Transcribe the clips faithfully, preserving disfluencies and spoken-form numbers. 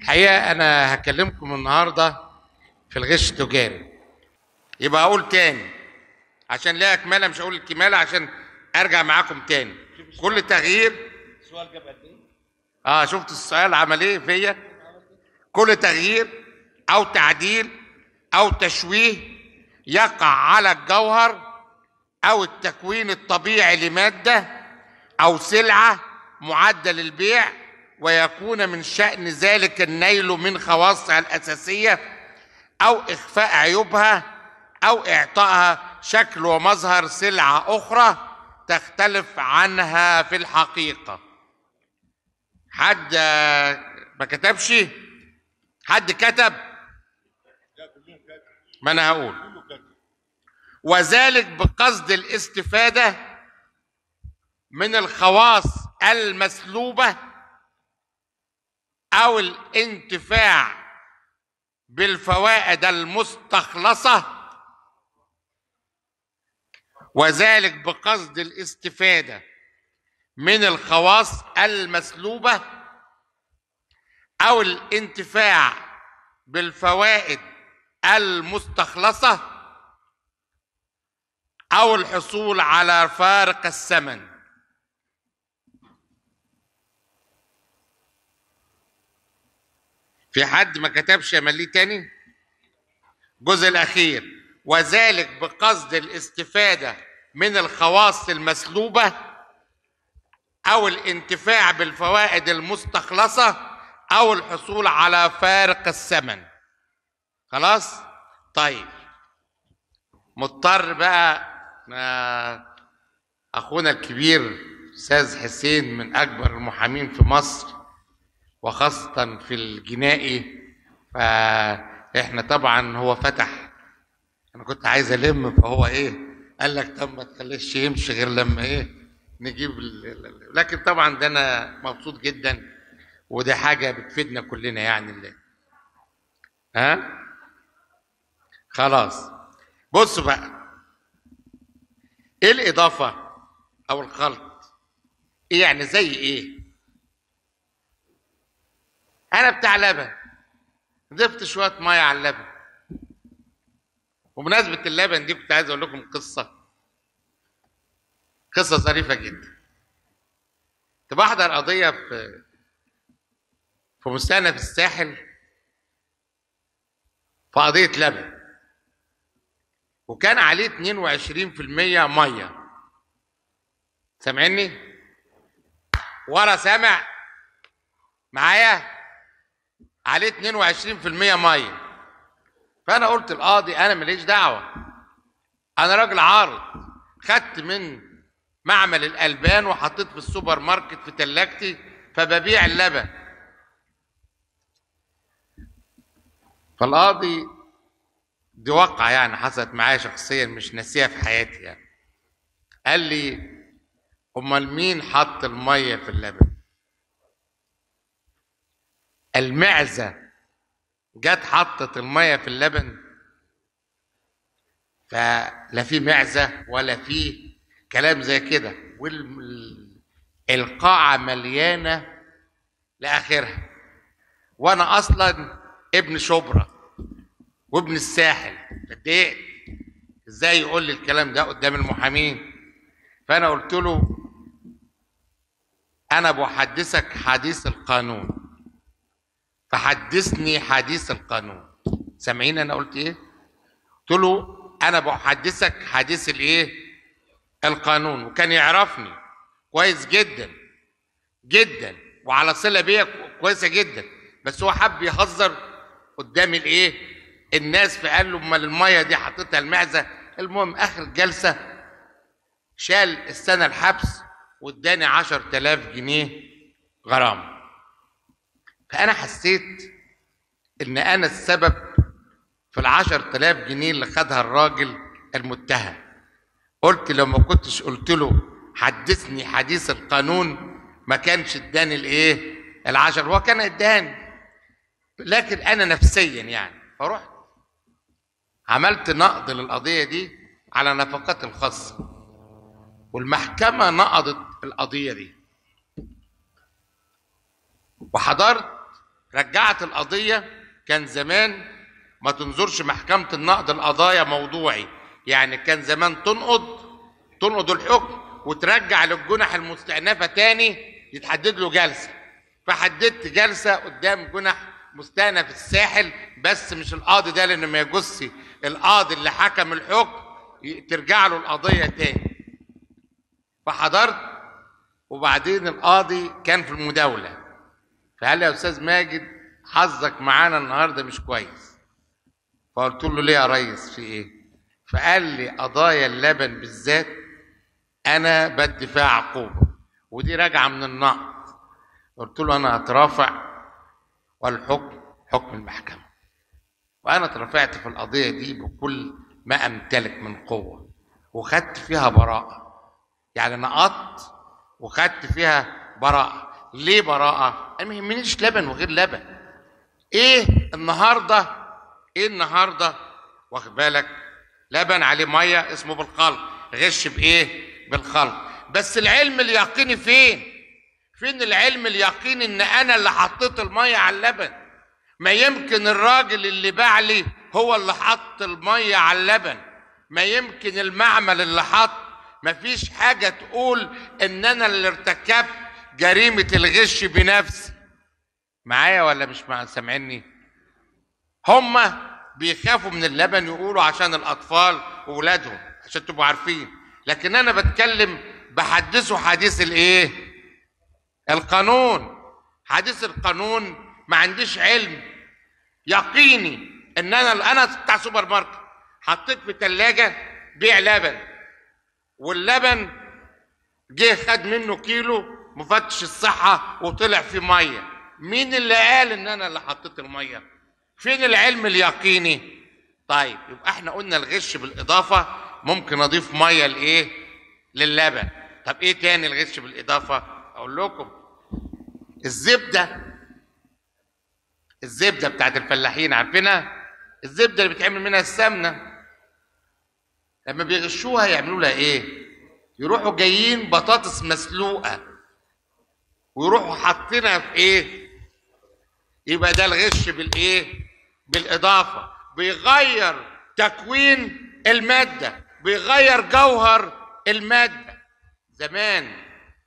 الحقيقة أنا هكلمكم النهاردة في الغش التجاري. يبقى أقول تاني عشان ليها كمالة، مش هقول الكمالة عشان أرجع معاكم تاني. كل تغيير السؤال جاب قد إيه؟ آه شفت السؤال عمل إيه فيا؟ كل تغيير أو تعديل أو تشويه يقع على الجوهر أو التكوين الطبيعي لمادة أو سلعة معدة للبيع، ويكون من شأن ذلك النيل من خواصها الأساسية أو إخفاء عيوبها أو إعطائها شكل ومظهر سلعة أخرى تختلف عنها في الحقيقة. حد ما كتبش؟ حد كتب؟ ما أنا هقول. وذلك بقصد الاستفادة من الخواص المسلوبة أو الانتفاع بالفوائد المستخلصة. وذلك بقصد الاستفادة من الخواص المسلوبة أو الانتفاع بالفوائد المستخلصة أو الحصول على فارق الثمن. في حد ما كتبش امليه تاني؟ الجزء الاخير وذلك بقصد الاستفاده من الخواص المسلوبه او الانتفاع بالفوائد المستخلصه او الحصول على فارق الثمن. خلاص؟ طيب مضطر بقى اخونا الكبير استاذ حسين من اكبر المحامين في مصر وخاصة في الجنائي، فاحنا طبعا هو فتح، انا كنت عايز الم فهو ايه قال لك طب ما تخليش يمشي غير لما ايه نجيب ال... لكن طبعا ده انا مبسوط جدا ودي حاجة بتفيدنا كلنا يعني اللي. ها خلاص بصوا بقى ايه الاضافة او الخلط؟ ايه يعني زي ايه؟ انا بتاع لبن ضفت شويه ميه على اللبن. وبمناسبه اللبن دي كنت عايز اقول لكم قصه قصه ظريفه جدا. كنت بحضر قضيه في في مستأنف الساحل في قضيه لبن، وكان عليه اتنين وعشرين في المية ميه. سامعني؟ ورا سامع معايا؟ عليه اتنين وعشرين في المية ميه. فانا قلت القاضي انا ماليش دعوه، انا راجل عارض، خدت من معمل الالبان وحطيت في السوبر ماركت في ثلاجتي فببيع اللبن. فالقاضي دي واقعه يعني حصلت معايا شخصيا مش ناسيها في حياتي يعني، قال لي امال مين حط الميه في اللبن؟ المعزة جت حطت المية في اللبن؟ فلا في معزة ولا في كلام زي كده، والقاعة مليانة لآخرها. وأنا أصلا ابن شبرا وابن الساحل، اتضايقت ازاي يقول لي الكلام ده قدام المحامين. فأنا قلت له أنا بحدثك حديث القانون فحدثني حديث القانون. سامعين انا قلت ايه؟ قلت له انا بحدثك حديث الايه؟ القانون. وكان يعرفني كويس جدا جدا وعلى صله بيا كويسه جدا، بس هو حب يهزر قدام الايه؟ الناس، فقال له امال الميه دي حطيتها المعزه. المهم اخر الجلسه شال السنه الحبس واداني عشرة آلاف جنيه غرامه. فأنا حسيت إن أنا السبب في العشر آلاف جنيه اللي خدها الراجل المتهم. قلت لو ما كنتش قلت له حدثني حديث القانون ما كانش اداني الإيه؟ العشر، هو كان اداني، لكن أنا نفسيا يعني. فرحت عملت نقض للقضية دي على نفقات الخاصة، والمحكمة نقضت القضية دي، وحضرت رجعت القضيه. كان زمان ما تنظرش محكمه النقض القضايا موضوعي، يعني كان زمان تنقض تنقض الحكم وترجع للجنح المستأنفه تاني يتحدد له جلسه. فحددت جلسه قدام جنح مستأنف الساحل، بس مش القاضي ده لانه ما يجوزش القاضي اللي حكم الحكم ترجع له القضيه تاني. فحضرت، وبعدين القاضي كان في المداوله، فقال لي يا استاذ ماجد حظك معانا النهارده مش كويس. فقلت له ليه يا ريس في ايه؟ فقال لي قضايا اللبن بالذات انا بدي فيها عقوبه، ودي راجعه من النقض. قلت له انا هترافع والحكم حكم المحكمه، وانا اترفعت في القضيه دي بكل ما امتلك من قوه، وخدت فيها براءه. يعني نقضت وخدت فيها براءه. ليه براءه؟ انا ما يهمنيش لبن وغير لبن. ايه النهارده ايه النهارده واخد بالك؟ لبن عليه ميه اسمه بالخلط، غش بايه؟ بالخلط. بس العلم اليقيني فين؟ فين العلم اليقيني ان انا اللي حطيت الميه على اللبن؟ ما يمكن الراجل اللي باع لي هو اللي حط الميه على اللبن، ما يمكن المعمل اللي حط. ما فيش حاجه تقول ان انا اللي ارتكبت جريمه الغش بنفسي. معايا ولا مش مع سامعيني؟ هما بيخافوا من اللبن يقولوا عشان الاطفال واولادهم، عشان تبقوا عارفين. لكن انا بتكلم بحدثه حديث الايه؟ القانون. حديث القانون. ما عنديش علم يقيني ان انا انا بتاع سوبر ماركت حطيت في ثلاجه بيع لبن، واللبن جه خد منه كيلو مفتش الصحه وطلع فيه ميه. مين اللي قال ان انا اللي حطيت الميه؟ فين العلم اليقيني؟ طيب يبقى احنا قلنا الغش بالاضافه ممكن اضيف ميه لايه؟ للبن. طب ايه تاني الغش بالاضافه؟ اقول لكم الزبده. الزبده بتاعت الفلاحين عارفينها؟ الزبده اللي بيتعمل منها السمنه. لما بيغشوها يعملوا لها ايه؟ يروحوا جايين بطاطس مسلوقه ويروحوا حاطينها في ايه؟ يبقى ده الغش بالايه؟ بالاضافه. بيغير تكوين الماده، بيغير جوهر الماده. زمان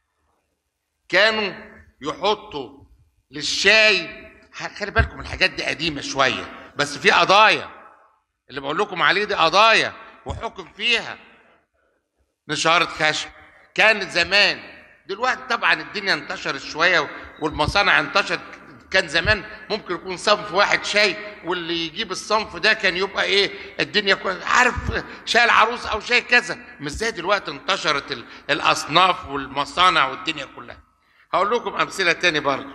كانوا يحطوا للشاي، خلي بالكم الحاجات دي قديمه شويه، بس في قضايا اللي بقول لكم عليه دي قضايا وحكم فيها نشاره خشب. كانت زمان، دلوقتي طبعا الدنيا انتشرت شويه والمصانع انتشرت. كان زمان ممكن يكون صنف واحد شاي، واللي يجيب الصنف ده كان يبقى ايه؟ الدنيا كويس، عارف شاي العروس او شاي كذا. مش زي دلوقتي انتشرت الاصناف والمصانع والدنيا كلها. هقول لكم امثله تاني برضه.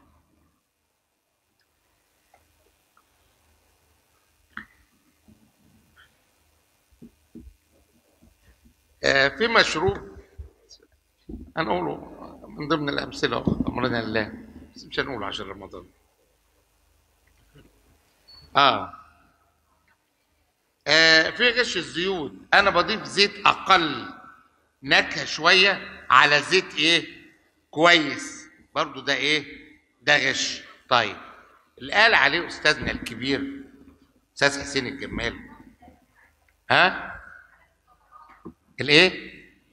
آه في مشروب هنقوله من ضمن الامثله، امرنا لله، بس مش هنقوله عشان رمضان. آه. اه في غش الزيوت. انا بضيف زيت اقل نكهه شويه على زيت ايه؟ كويس. برضو ده ايه؟ ده غش. طيب اللي قال عليه استاذنا الكبير استاذ حسين الجمال، ها؟ الايه؟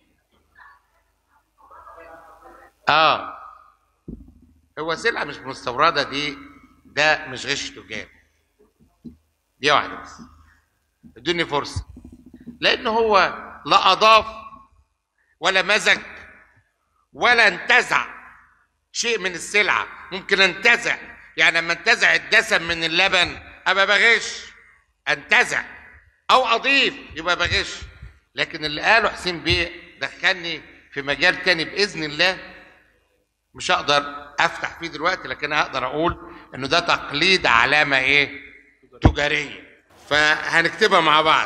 اه هو سلعه مش مستورده دي، ده مش غش تجاري. دي واحده بس، ادوني فرصه. لان هو لا اضاف ولا مزج ولا انتزع شيء من السلعه. ممكن انتزع، يعني لما انتزع الدسم من اللبن ابقى بغش، انتزع او اضيف يبقى بغش. لكن اللي قاله حسين بيه دخلني في مجال تاني باذن الله مش هقدر افتح فيه دلوقتي، لكن هقدر اقول انه ده تقليد علامه ايه؟ تجاريه. فهنكتبها مع بعض.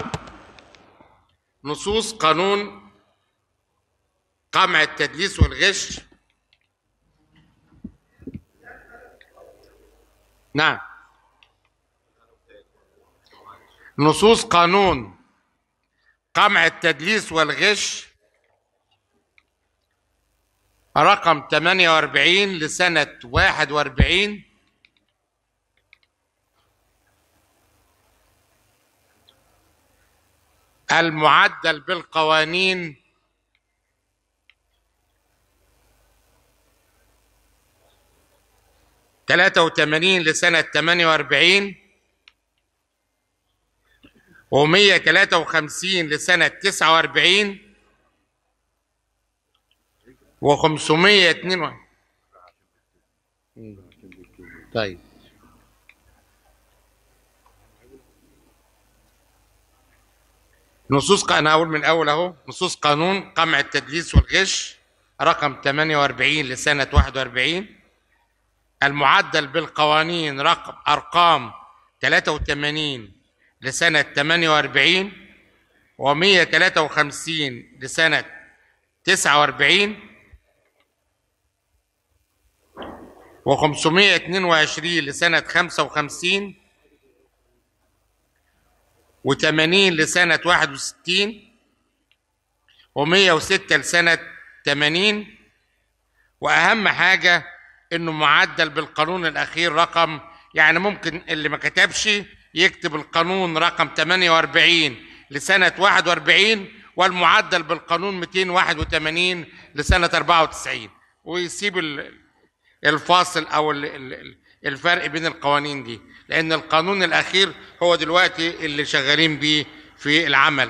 نصوص قانون قمع التدليس والغش. نعم. نصوص قانون قمع التدليس والغش رقم ثمانية وأربعين لسنة واحد وأربعين المعدل بالقوانين ثلاثة وثمانين لسنة ثمانية وأربعين ومية وثلاثة وخمسين لسنة تسعة وأربعين وخمسمية واثنين وعشرين. طيب نصوص، انا هقول من اول اهو. نصوص قانون قمع التدليس والغش رقم ثمانية وأربعين لسنة واحد وأربعين، المعدل بالقوانين رقم ارقام ثلاثة وثمانين لسنة ثمانية وأربعين ومية وثلاثة وخمسين لسنة تسعة وأربعين وخمسمية واثنين وعشرين لسنة خمسة وخمسين وثمانين لسنة واحد وستين ومية وستة لسنة ثمانين. وأهم حاجة إنه معدل بالقانون الأخير رقم، يعني ممكن اللي ما كتبش يكتب القانون رقم ثمانية وأربعين لسنة واحد وأربعين والمعدل بالقانون مئتين وواحد وثمانين لسنة أربعة وتسعين، ويسيب الفاصل أو الفرق بين القوانين دي، لأن القانون الأخير هو دلوقتي اللي شغالين بيه في العمل.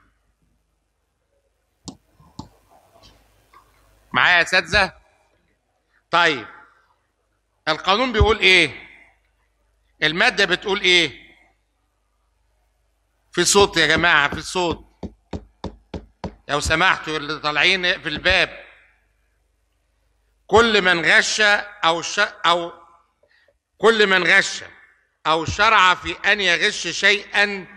معايا يا أساتذة؟ طيب القانون بيقول إيه؟ المادة بتقول إيه؟ في صوت يا جماعة، في صوت لو سمحتوا اللي طالعين في الباب. كل من غش أو ش... أو كل من غش أو شرع في أن يغش شيئا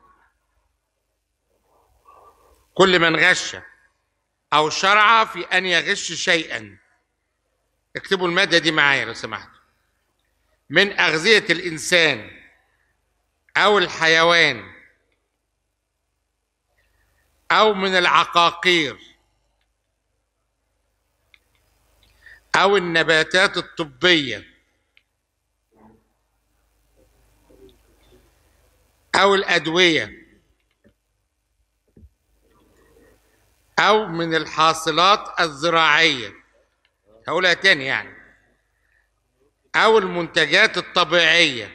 كل من غش أو شرع في أن يغش شيئا، اكتبوا المادة دي معايا لو سمحتوا، من أغذية الإنسان أو الحيوان أو من العقاقير أو النباتات الطبية أو الأدوية أو من الحاصلات الزراعية، هقولها تاني يعني، أو المنتجات الطبيعية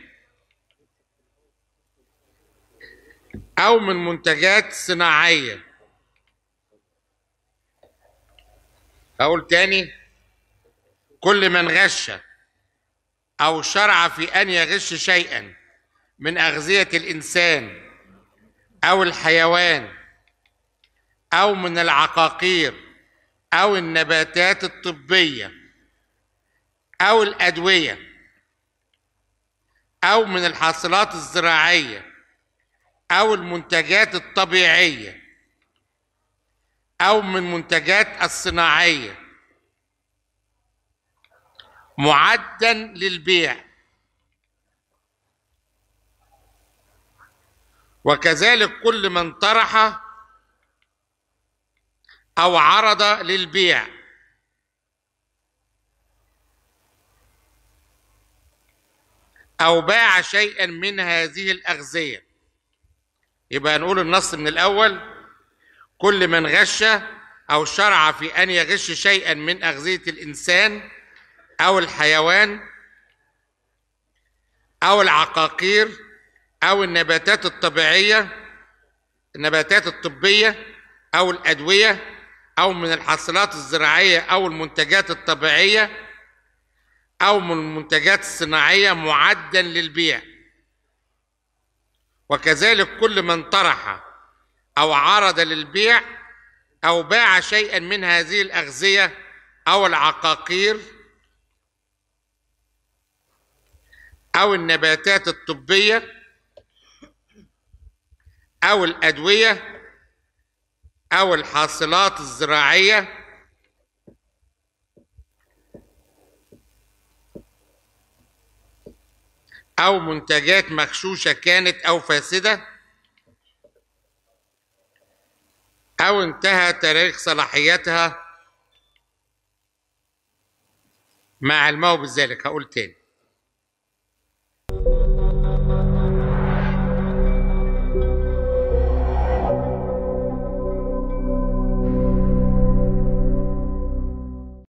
أو من منتجات صناعية. أقول تاني، كل من غش أو شرع في أن يغش شيئا من أغذية الإنسان أو الحيوان أو من العقاقير أو النباتات الطبية أو الأدوية أو من الحاصلات الزراعية أو المنتجات الطبيعية أو من منتجات الصناعية معدا للبيع، وكذلك كل من طرح أو عرض للبيع أو باع شيئا من هذه الأغذية. يبقى نقول النص من الأول، كل من غش أو شرع في أن يغش شيئا من أغذية الإنسان أو الحيوان أو العقاقير أو النباتات الطبيعية النباتات الطبية أو الأدوية أو من الحاصلات الزراعية أو المنتجات الطبيعية أو من المنتجات الصناعية معدا للبيع، وكذلك كل من طرح أو عرض للبيع أو باع شيئا من هذه الأغذية أو العقاقير أو النباتات الطبية أو الأدوية أو الحاصلات الزراعية أو منتجات مغشوشة كانت أو فاسدة أو انتهى تاريخ صلاحيتها مع علمه بذلك. هقول تاني،